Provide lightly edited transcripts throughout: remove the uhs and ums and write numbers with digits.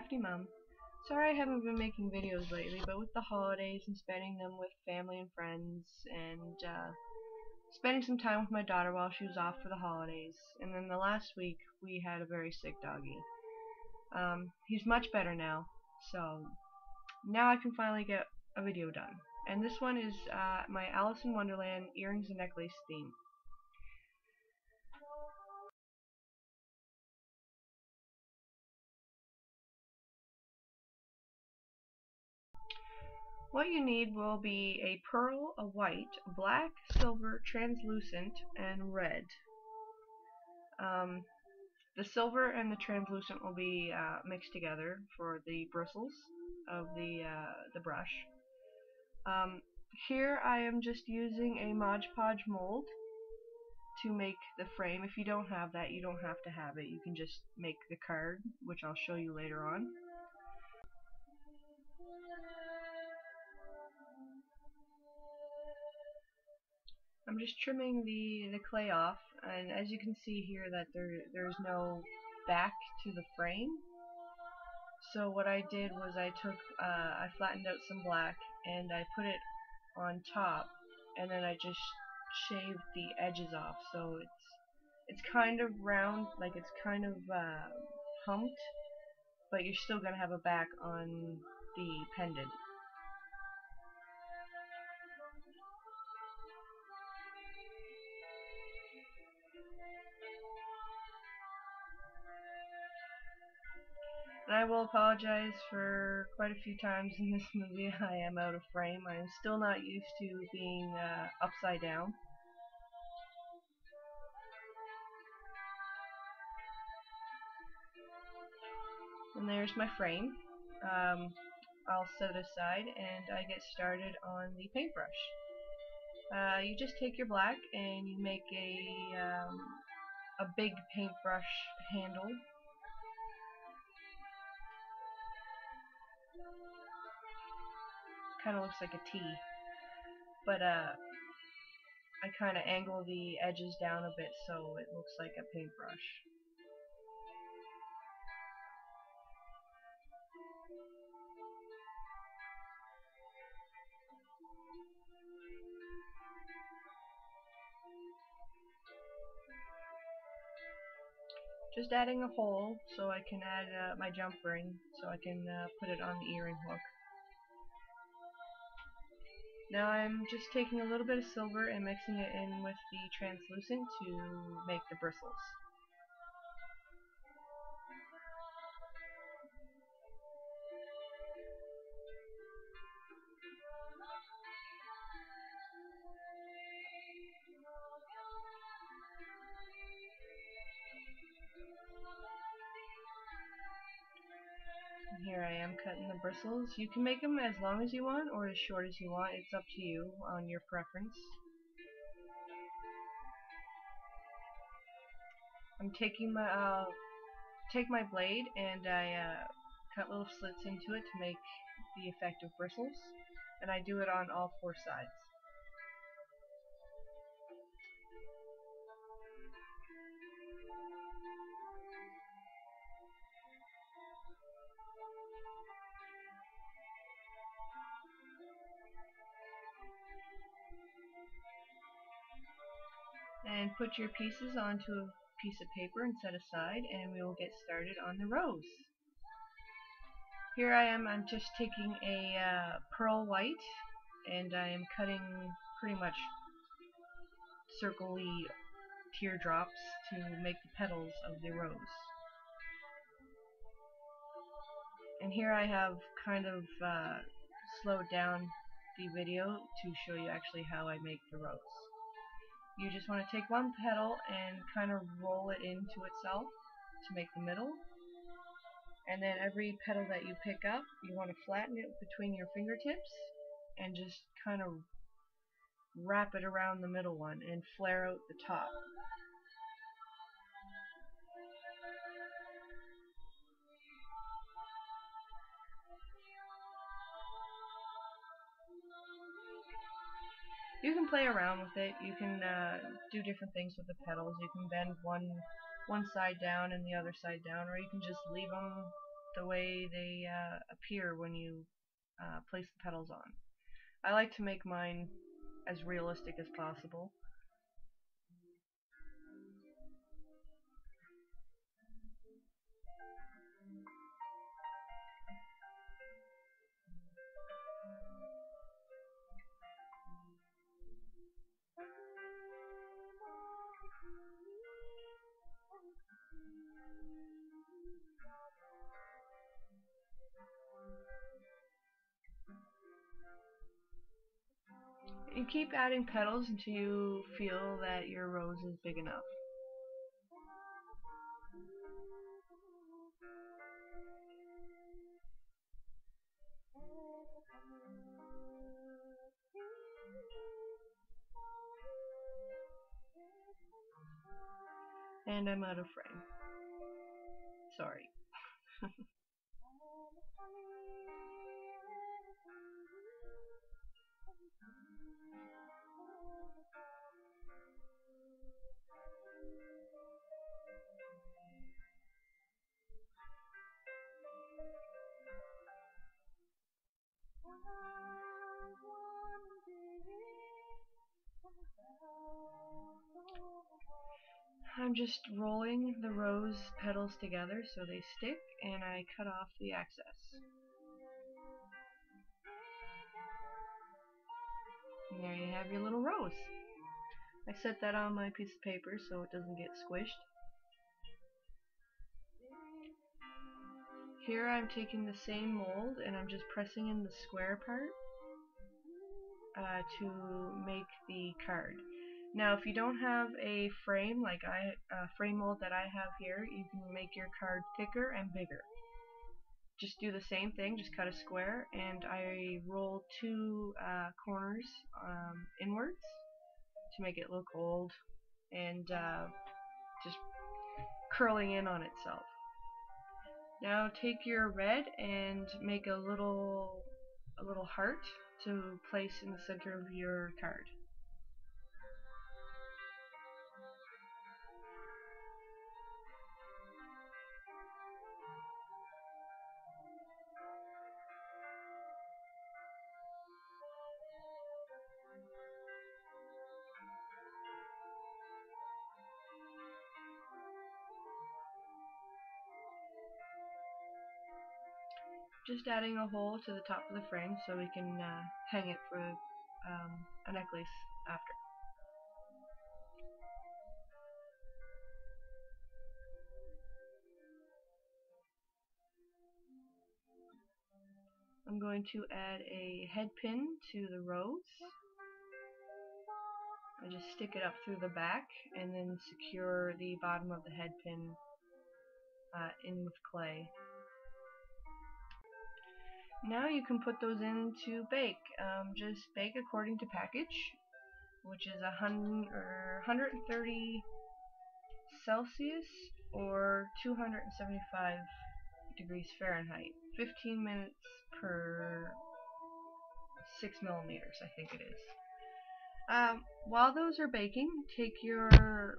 Crafty Mom. Sorry I haven't been making videos lately, but with the holidays and spending them with family and friends, and spending some time with my daughter while she was off for the holidays, and then the last week we had a very sick doggy. He's much better now, so now I can finally get a video done. And this one is my Alice in Wonderland earrings and necklace theme. What you need will be a pearl, a white, black, silver, translucent, and red. The silver and the translucent will be mixed together for the bristles of the brush. Here I am just using a Mod Podge mold to make the frame. If you don't have that, you don't have to have it. You can just make the card, which I'll show you later on. I'm just trimming the clay off, and as you can see here that there's no back to the frame. So what I did was I flattened out some black and I put it on top, and then I just shaved the edges off, so it's kind of round, like it's kind of humped, but you're still gonna have a back on the pendant. And I will apologize for quite a few times in this movie I am out of frame. I am still not used to being upside down. And there's my frame. I'll set it aside and I get started on the paintbrush. You just take your black and you make a big paintbrush handle. Kind of looks like a T, but I kind of angle the edges down a bit so it looks like a paintbrush. Just adding a hole so I can add my jump ring, so I can put it on the earring hook. Now I'm just taking a little bit of silver and mixing it in with the translucent to make the bristles. Here I am cutting the bristles. You can make them as long as you want or as short as you want. It's up to you on your preference. I'm taking my take my blade and I cut little slits into it to make the effect of bristles, and I do it on all four sides. And put your pieces onto a piece of paper and set aside, and we will get started on the rose. Here I am, I'm just taking a pearl white and I am cutting pretty much circle-y teardrops to make the petals of the rose. And here I have kind of slowed down the video to show you actually how I make the rose. You just want to take one petal and kind of roll it into itself to make the middle. And then every petal that you pick up, you want to flatten it between your fingertips and just kind of wrap it around the middle one and flare out the top. You can play around with it. You can do different things with the petals. You can bend one side down and the other side down, or you can just leave them the way they appear when you place the petals on. I like to make mine as realistic as possible. You keep adding petals until you feel that your rose is big enough. And I'm out of frame. Sorry. I'm just rolling the rose petals together so they stick, and I cut off the excess. And there you have your little rose. I set that on my piece of paper so it doesn't get squished. Here I'm taking the same mold and I'm just pressing in the square part to make the card. Now if you don't have a frame like frame mold that I have here, you can make your card thicker and bigger. Just do the same thing, just cut a square, and I roll two corners inwards to make it look old and just curling in on itself. Now take your red and make a little heart to place in the center of your card. Just adding a hole to the top of the frame so we can hang it for a necklace after. I'm going to add a head pin to the rose. I just stick it up through the back and then secure the bottom of the head pin in with clay. Now you can put those in to bake. Just bake according to package, which is 130 Celsius or 275 degrees Fahrenheit. 15 minutes per 6 millimeters, I think it is. While those are baking, take your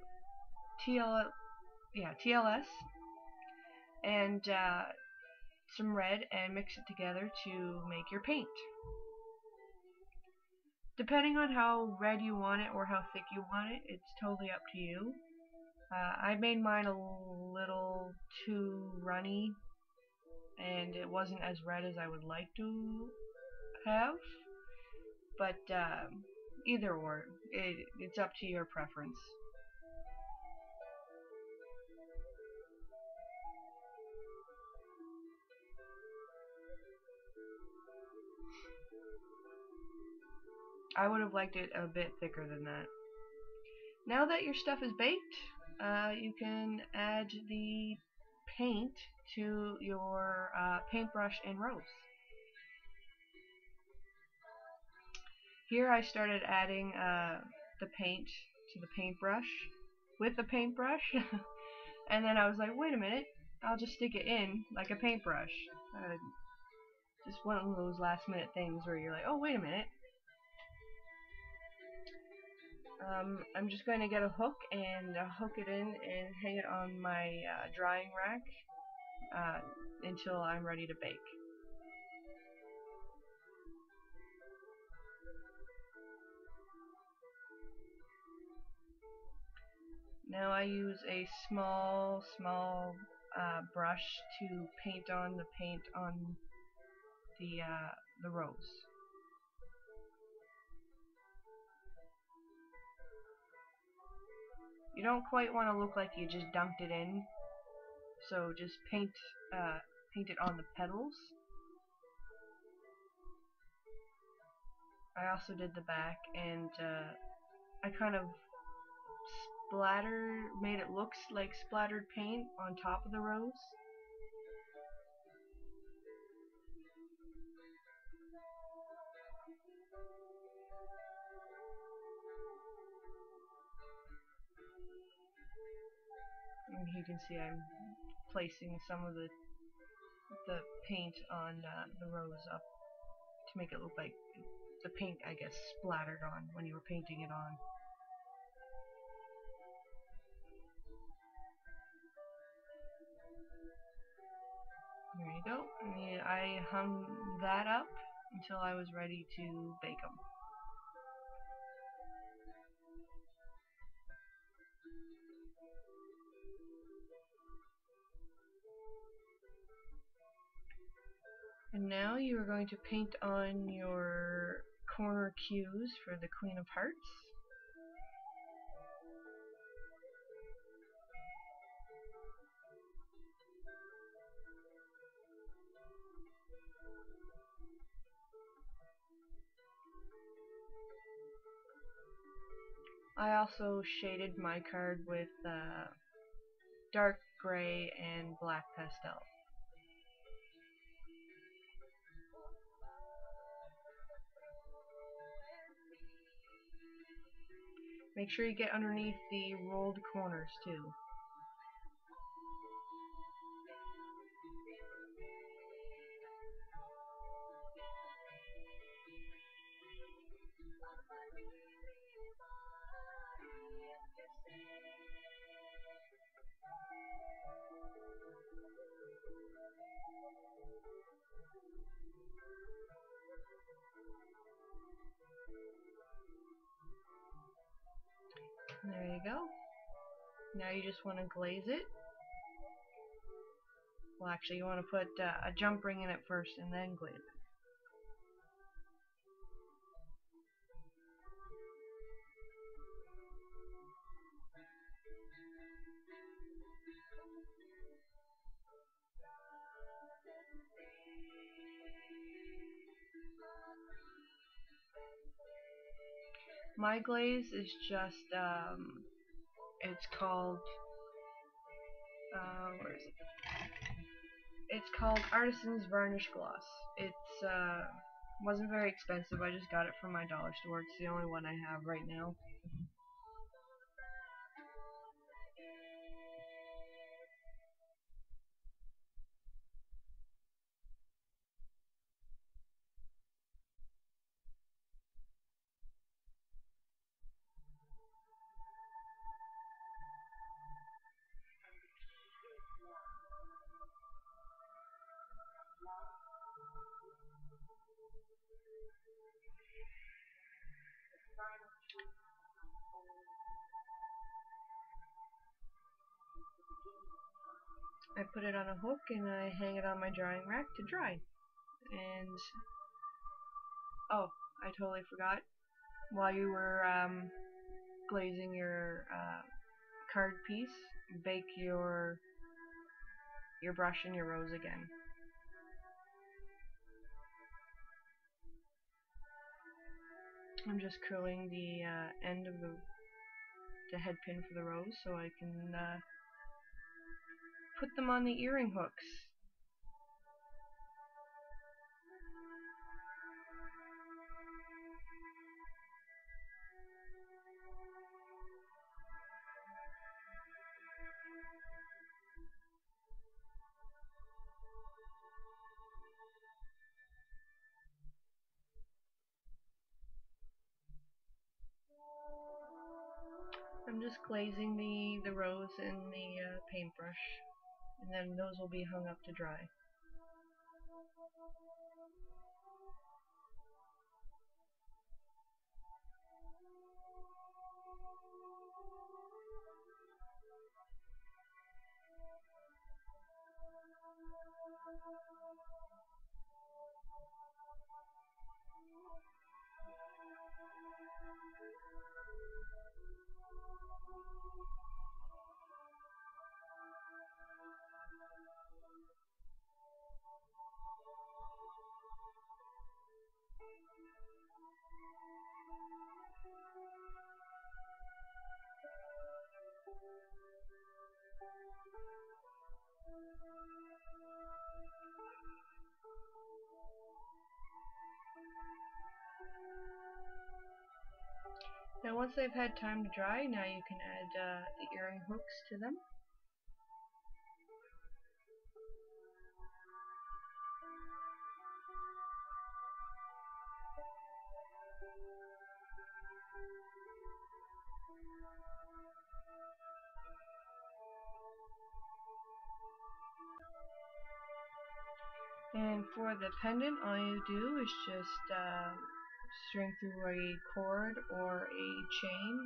TLS and some red and mix it together to make your paint. Depending on how red you want it or how thick you want it, it's totally up to you. I made mine a little too runny and it wasn't as red as I would like to have, but either or, it's up to your preference. I would have liked it a bit thicker than that. Now that your stuff is baked, you can add the paint to your paintbrush and rose. Here I started adding the paint to the paintbrush with the paintbrush and then I was like, wait a minute, I'll just stick it in like a paintbrush. Just one of those last minute things where you're like, oh wait a minute. I'm just going to get a hook and hook it in and hang it on my drying rack until I'm ready to bake. Now I use a small brush to paint on the paint on the rose. You don't quite want to look like you just dunked it in, so just paint it on the petals. I also did the back, and I kind of made it look like splattered paint on top of the rose. And you can see I'm placing some of the paint on the rose up to make it look like the paint, I guess, splattered on when you were painting it on. There you go. I hung that up until I was ready to bake them. And now you are going to paint on your corner cues for the Queen of Hearts. I also shaded my card with dark gray and black pastel. Make sure you get underneath the rolled corners too. There you go. Now you just want to glaze it. Well, actually, you want to put a jump ring in it first and then glaze it. My glaze is just, it's called, where is it? It's called Artisan's Varnish Gloss. It's, wasn't very expensive, I just got it from my dollar store. It's the only one I have right now. I put it on a hook and I hang it on my drying rack to dry. And, oh, I totally forgot. While you were glazing your card piece, bake your brush and your rose again. I'm just curling the end of the head pin for the rose so I can put them on the earring hooks. I'm just glazing the rose in the paintbrush. and then those will be hung up to dry. Now once they've had time to dry, now you can add the earring hooks to them. And for the pendant, all you do is just string through a cord or a chain.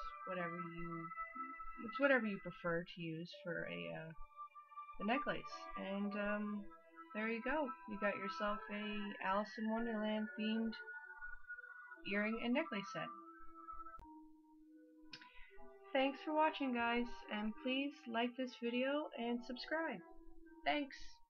It's whatever you prefer to use for a necklace. And there you go. You got yourself a Alice in Wonderland themed earring and necklace set. Thanks for watching, guys, and please like this video and subscribe. Thanks!